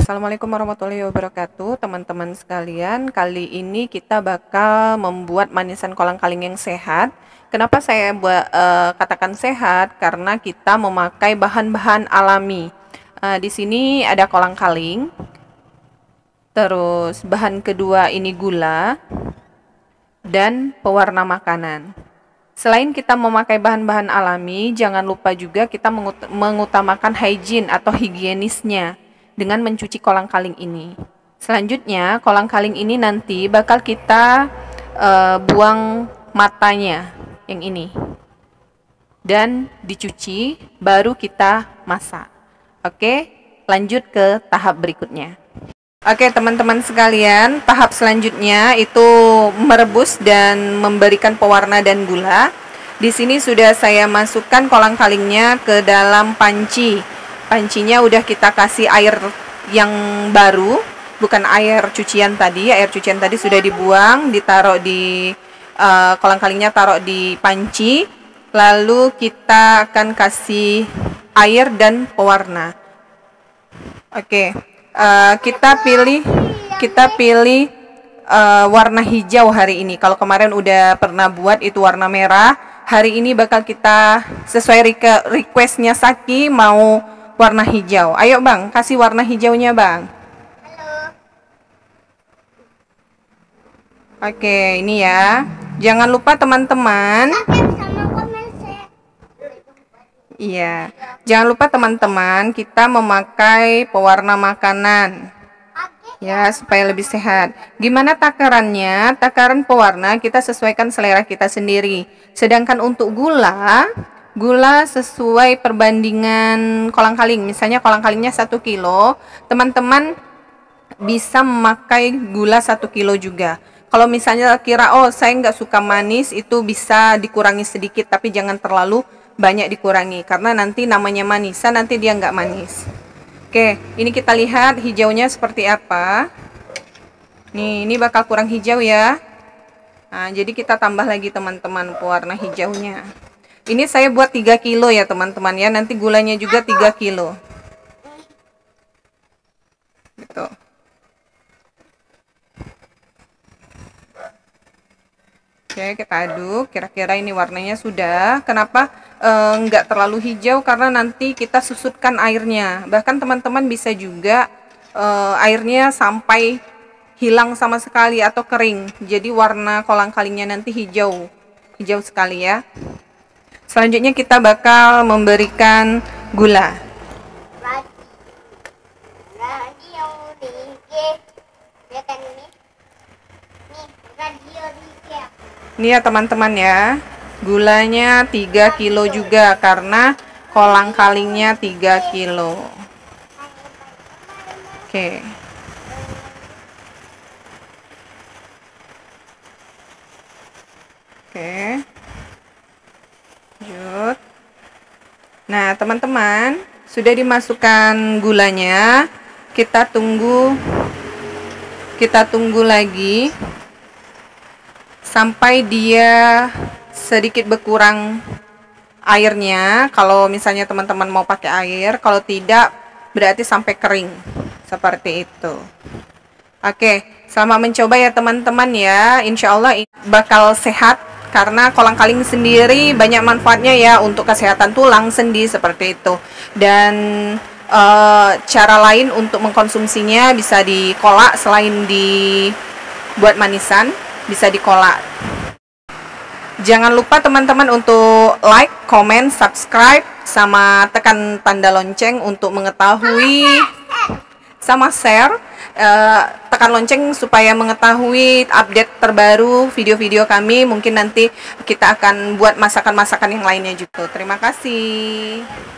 Assalamualaikum warahmatullahi wabarakatuh, teman-teman sekalian. Kali ini kita bakal membuat manisan kolang-kaling yang sehat. Kenapa saya katakan sehat? Karena kita memakai bahan-bahan alami. Di sini ada kolang-kaling. Terus bahan kedua ini gula dan pewarna makanan. Selain kita memakai bahan-bahan alami, jangan lupa juga kita mengutamakan hygiene atau higienisnya dengan mencuci kolang-kaling ini. Selanjutnya, kolang-kaling ini nanti bakal kita buang matanya yang ini. Dan dicuci, baru kita masak. Oke, lanjut ke tahap berikutnya. Oke, teman-teman sekalian, tahap selanjutnya itu merebus dan memberikan pewarna dan gula. Di sini sudah saya masukkan kolang-kalingnya ke dalam panci. Pancinya udah kita kasih air yang baru, bukan air cucian tadi. Air cucian tadi sudah dibuang, ditaruh di kolang-kalingnya, taruh di panci. Lalu kita akan kasih air dan pewarna. Oke. Kita pilih warna hijau hari ini. Kalau kemarin udah pernah buat itu warna merah, hari ini bakal kita sesuai requestnya Saki mau warna hijau. Ayo Bang, kasih warna hijaunya Bang. Halo. Oke, ini ya. Jangan lupa teman-teman. Iya, jangan lupa teman-teman, kita memakai pewarna makanan ya, supaya lebih sehat. Gimana takarannya? Takaran pewarna kita sesuaikan selera kita sendiri. Sedangkan untuk gula sesuai perbandingan kolang-kaling. Misalnya kolang-kalingnya 1 kilo, teman-teman bisa memakai gula 1 kilo juga. Kalau misalnya kira, oh saya nggak suka manis, itu bisa dikurangi sedikit, tapi jangan terlalu banyak dikurangi, karena nanti namanya manisan, nanti dia nggak manis. Oke, ini kita lihat hijaunya seperti apa. Nih, ini bakal kurang hijau ya. Nah, jadi kita tambah lagi teman-teman pewarna hijaunya. Ini saya buat 3 kilo ya teman-teman ya, nanti gulanya juga 3 kilo. Gitu. Oke, kita aduk. Kira-kira ini warnanya sudah. Kenapa nggak terlalu hijau? Karena nanti kita susutkan airnya. Bahkan teman-teman bisa juga airnya sampai hilang sama sekali atau kering. Jadi warna kolang-kalingnya nanti hijau sekali ya. Selanjutnya kita bakal memberikan gula. Ini ya teman-teman ya, gulanya 3 kilo juga karena kolang-kalingnya 3 kilo. Oke. Oke. Lanjut. Nah teman-teman, sudah dimasukkan gulanya, kita tunggu lagi sampai dia sedikit berkurang airnya. Kalau misalnya teman-teman mau pakai air, kalau tidak berarti sampai kering seperti itu. Oke, selamat mencoba ya teman-teman ya. Insya Allah bakal sehat karena kolang-kaling sendiri banyak manfaatnya ya untuk kesehatan tulang, sendi seperti itu. Dan cara lain untuk mengkonsumsinya bisa dikolak, selain dibuat manisan bisa dikolak. Jangan lupa teman-teman untuk like, comment, subscribe, sama tekan tanda lonceng untuk mengetahui, sama share, tekan lonceng supaya mengetahui update terbaru video-video kami. Mungkin nanti kita akan buat masakan-masakan yang lainnya juga. Terima kasih.